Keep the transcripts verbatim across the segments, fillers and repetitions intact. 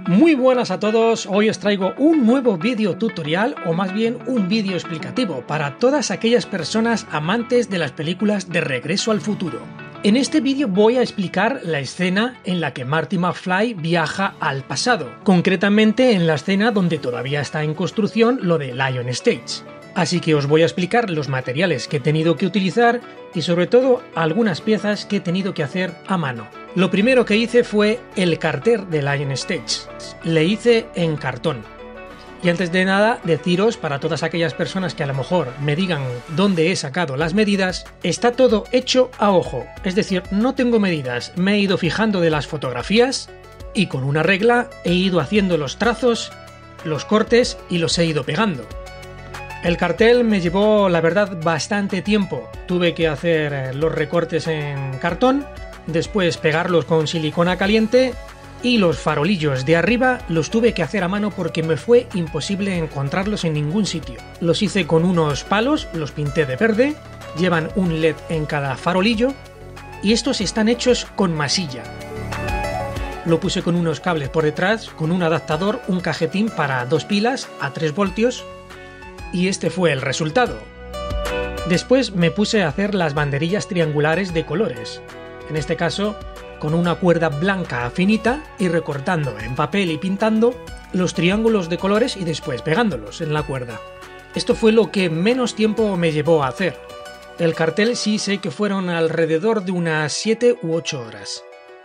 Muy buenas a todos, hoy os traigo un nuevo vídeo tutorial o más bien un vídeo explicativo para todas aquellas personas amantes de las películas de Regreso al Futuro. En este vídeo voy a explicar la escena en la que Marty McFly viaja al pasado, concretamente en la escena donde todavía está en construcción lo de Lion Stage. Así que os voy a explicar los materiales que he tenido que utilizar y sobre todo algunas piezas que he tenido que hacer a mano. Lo primero que hice fue el cartel de Lion Stage. Le hice en cartón. Y antes de nada, deciros para todas aquellas personas que a lo mejor me digan dónde he sacado las medidas, está todo hecho a ojo. Es decir, no tengo medidas, me he ido fijando de las fotografías y con una regla he ido haciendo los trazos, los cortes y los he ido pegando. El cartel me llevó, la verdad, bastante tiempo. Tuve que hacer los recortes en cartón, después pegarlos con silicona caliente y los farolillos de arriba los tuve que hacer a mano porque me fue imposible encontrarlos en ningún sitio. Los hice con unos palos, los pinté de verde, llevan un L E D en cada farolillo y estos están hechos con masilla. Lo puse con unos cables por detrás, con un adaptador, un cajetín para dos pilas a tres voltios y este fue el resultado. Después me puse a hacer las banderillas triangulares de colores, en este caso con una cuerda blanca finita y recortando en papel y pintando los triángulos de colores y después pegándolos en la cuerda. Esto fue lo que menos tiempo me llevó a hacer. El cartel sí sé que fueron alrededor de unas siete u ocho horas.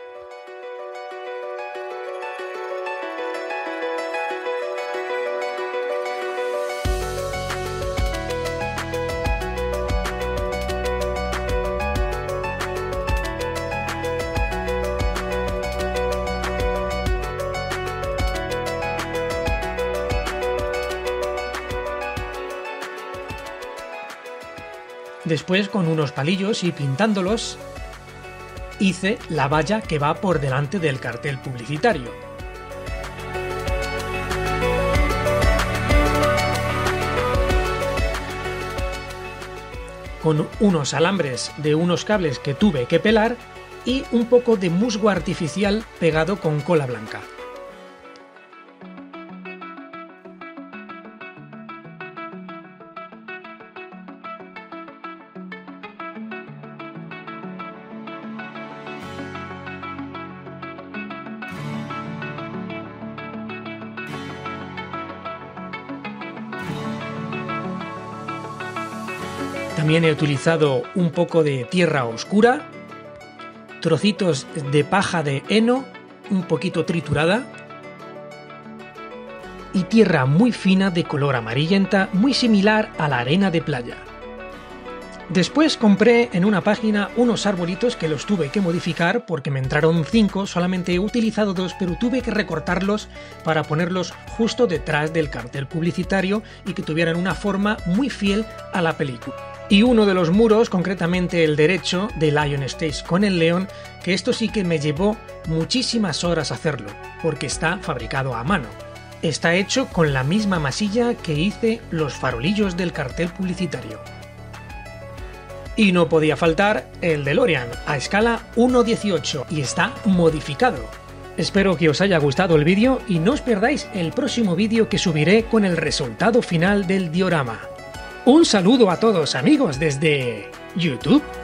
Después, con unos palillos y pintándolos, hice la valla que va por delante del cartel publicitario. Con unos alambres de unos cables que tuve que pelar y un poco de musgo artificial pegado con cola blanca. También he utilizado un poco de tierra oscura, trocitos de paja de heno, un poquito triturada, y tierra muy fina de color amarillenta, muy similar a la arena de playa. Después compré en una página unos arbolitos que los tuve que modificar porque me entraron cinco, solamente he utilizado dos, pero tuve que recortarlos para ponerlos justo detrás del cartel publicitario y que tuvieran una forma muy fiel a la película. Y uno de los muros, concretamente el derecho de Lion Stage con el león, que esto sí que me llevó muchísimas horas hacerlo, porque está fabricado a mano. Está hecho con la misma masilla que hice los farolillos del cartel publicitario. Y no podía faltar el DeLorean, a escala uno dieciocho, y está modificado. Espero que os haya gustado el vídeo y no os perdáis el próximo vídeo que subiré con el resultado final del diorama. Un saludo a todos amigos desde YouTube.